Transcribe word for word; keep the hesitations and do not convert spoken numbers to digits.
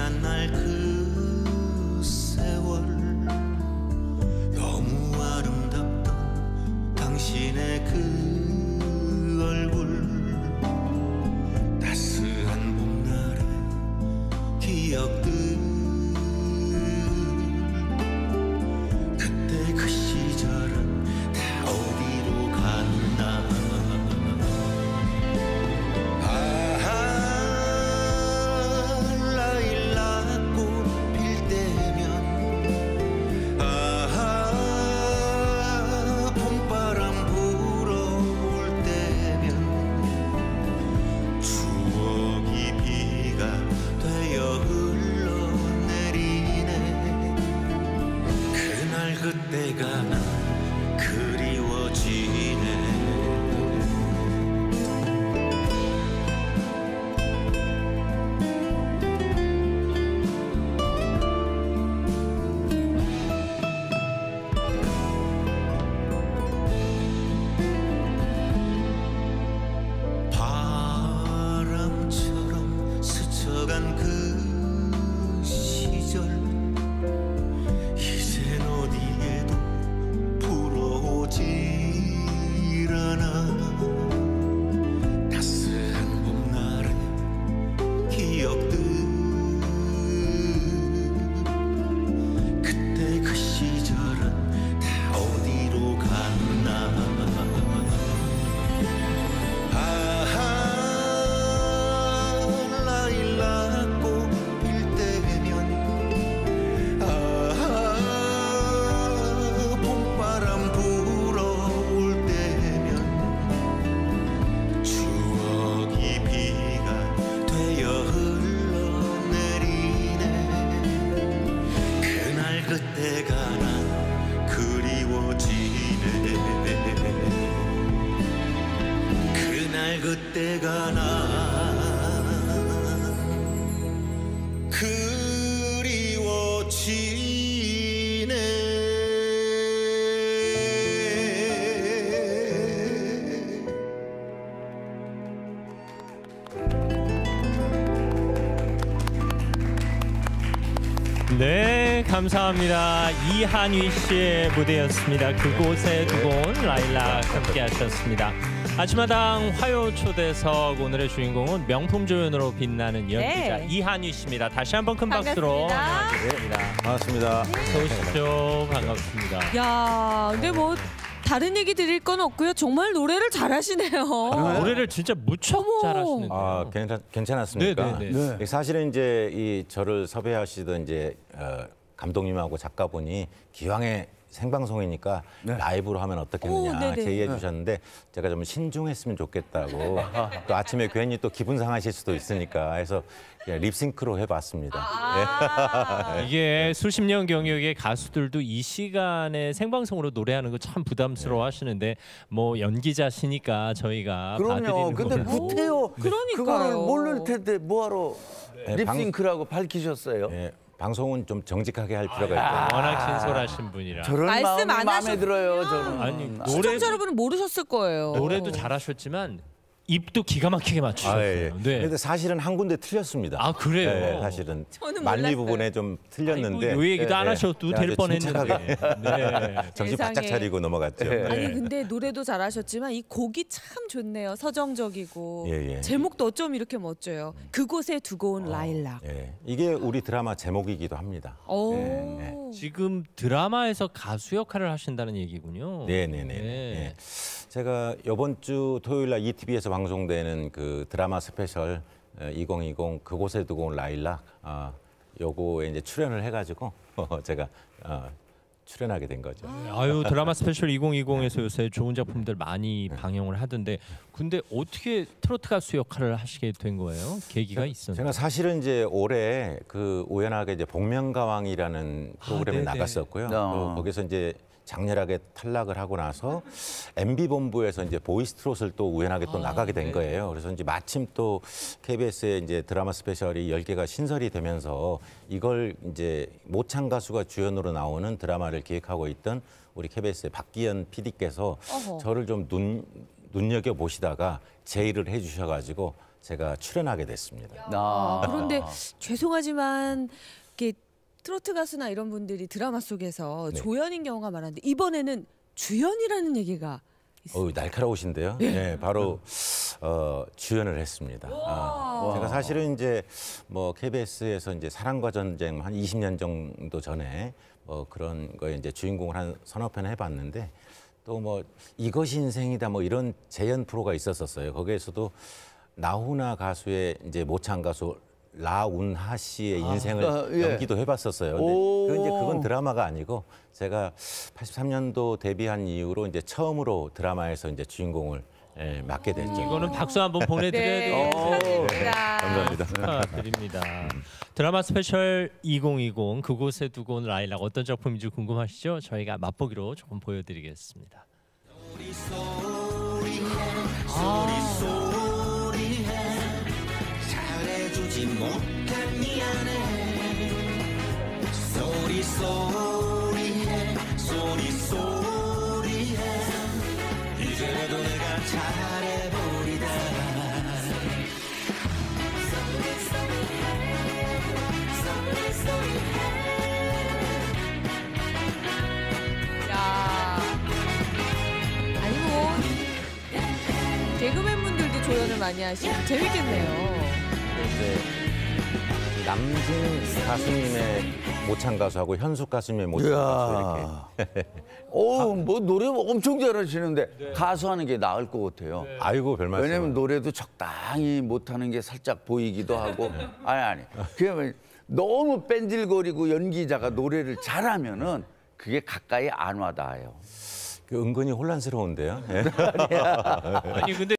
만날 그 세월 너무 아름답던 당신의 그 얼굴 따스한 봄날의 기억들 그때 그 시절은 다 어디로 갔나 그때가 그리워지네. 바람처럼 스쳐간 그 시절 따스한 봄날의 기억들 그때 그 시절은 다 어디로 갔나 아하 라일락 꽃 필 때면 아하 봄바람 불어올 때면 추억이 비가 되어 흘러내리네. 그날 그때가 난 그리워지네. 그날 그때가 난 그리워지네. 네, 감사합니다. 이한휘 씨의 무대였습니다. 그곳에 두고 온 라일락 함께 하셨습니다. 아침마당 화요 초대석 오늘의 주인공은 명품 조연으로 빛나는 연기자 네. 이한휘 씨입니다. 다시 한번 큰 박수로 반갑습니다. 안녕하십니까. 반갑습니다. 어서 오십시오. 반갑습니다. 야, 근데 뭐 다른 얘기 드릴 건 없고요. 정말 노래를 잘하시네요. 노래를 진짜 무척 어머. 잘하시는데요. 아, 괜찮, 괜찮았습니까? 네, 네, 네. 사실은 이제 이 저를 섭외하시던 이제 어, 감독님하고 작가분이 기왕에 생방송이니까 네. 라이브로 하면 어떻겠느냐 오, 네네. 제의해 주셨는데 제가 좀 신중했으면 좋겠다고 또 아침에 괜히 또 기분 상하실 수도 있으니까 해서 그냥 립싱크로 해봤습니다. 아 이게 수십 년 경력의 가수들도 이 시간에 생방송으로 노래하는 거 참 부담스러워 하시는데 뭐 연기자시니까 저희가 그럼요. 봐드리는 근데 거고. 못해요. 그러니까요. 그거를 모를 텐데 뭐하러 네, 립싱크라고 밝히셨어요? 예, 방송은 좀 정직하게 할 필요가 있고 아, 워낙 진솔하신 분이라. 저런 말씀 마음이 안 마음에 하셨- 들어요. 저는. 아니 시청자 노래 여러분은 모르셨을 거예요. 노래도 잘하셨지만 입도 기가 막히게 맞추셨어요. 아, 예, 예. 네. 근데 사실은 한 군데 틀렸습니다. 아 그래요. 네, 사실은 저는 말리 몰랐어요. 부분에 좀 틀렸는데 아이고, 요 얘기도 예, 안 예. 하셔도 아주 될 뻔했는데. 네. 정신 바짝 세상에. 차리고 넘어갔죠. 예. 아니 네. 근데 노래도 잘하셨지만 이 곡이 참 좋네요. 서정적이고 예, 예. 제목도 어쩜 이렇게 멋져요. 그곳에 두고 온 라일락. 예, 이게 우리 드라마 제목이기도 합니다. 오. 네, 지금 드라마에서 가수 역할을 하신다는 얘기군요. 네네네. 네. 네. 제가 이번 주 토요일 날 이티비에서 방송되는 그 드라마 스페셜 이천이십 그곳에 두고 온 라일락 아, 요거에 이제 출연을 해가지고 제가 어, 출연하게 된 거죠. 아유 드라마 스페셜 이천이십에서 요새 좋은 작품들 많이 방영을 하던데 근데 어떻게 트로트 가수 역할을 하시게 된 거예요? 계기가 있었나요? 제가 사실은 이제 올해 그 우연하게 이제 복면가왕이라는 프로그램에 네네. 나갔었고요. 어. 또 거기서 이제 장렬하게 탈락을 하고 나서 엠비 본부에서 이제 보이스 트롯을 또 우연하게 또 아, 나가게 된 네. 거예요. 그래서 이제 마침 또 케이비에스에 이제 드라마 스페셜이 열 개가 신설이 되면서 이걸 이제 모창 가수가 주연으로 나오는 드라마를 기획하고 있던 우리 케이비에스의 박기현 피디께서 어허. 저를 좀 눈 눈여겨 보시다가 제의를 해주셔가지고 제가 출연하게 됐습니다. 아, 그런데 죄송하지만 이렇게 트로트 가수나 이런 분들이 드라마 속에서 네. 조연인 경우가 많은데 이번에는 주연이라는 얘기가 있어요. 어우, 날카로우신데요. 네, 바로 어, 주연을 했습니다. 아, 제가 사실은 이제 뭐 케이비에스에서 이제 사랑과 전쟁 한 이십 년 정도 전에 뭐 그런 거에 이제 주인공을 한 서너 편 해봤는데 또 뭐 이것이 인생이다 뭐 이런 재연 프로가 있었었어요. 거기에서도 나훈아 가수의 이제 모창 가수 라운하 씨의 인생을 아, 예. 연기도 해봤었어요. 근데 오. 그 이제 그건 드라마가 아니고 제가 팔십삼 년도 데뷔한 이후로 이제 처음으로 드라마에서 이제 주인공을 예, 맡게 됐죠. 이거는 박수 한번 보내드려야 네, 되겠어요. 축하드립니다. 감사합니다. 축하드립니다. 드라마 스페셜 이천이십 그곳에 두고 온 라일락 어떤 작품인지 궁금하시죠? 저희가 맛보기로 조금 보여드리겠습니다. 잘해주지 못한 미안해 소리 소리해 소리 소리해 이제라도 내가 잘해보리다 야. 아니 뭐 개그맨 분들도 조연을 많이 하시고 재밌겠네요. 이제 남진 가수님의 모창 가수하고 현숙 가수님의 모창 가수 이렇게. 오, 뭐 노래 엄청 잘하시는데 가수하는 게 나을 것 같아요. 아이고 별 말씀. 왜냐면 노래도 적당히 못하는 게 살짝 보이기도 하고 아니 아니 그냥 너무 뺀질거리고 연기자가 노래를 잘하면은 그게 가까이 안 와닿아요. 그 은근히 혼란스러운데요. 예. 아니 근데